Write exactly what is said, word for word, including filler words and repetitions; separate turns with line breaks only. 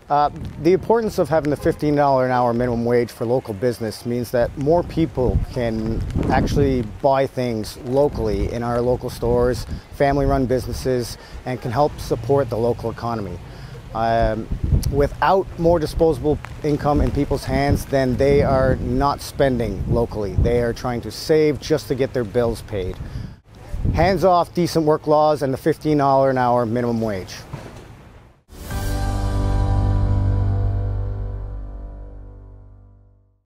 Uh, the importance of having the fifteen dollars an hour minimum wage for local business means that more people can actually buy things locally in our local stores, family-run businesses, and can help support the local economy. Um, without more disposable income in people's hands, then they are not spending locally. They are trying to save just to get their bills paid. Hands off decent work laws and the fifteen dollars an hour minimum wage.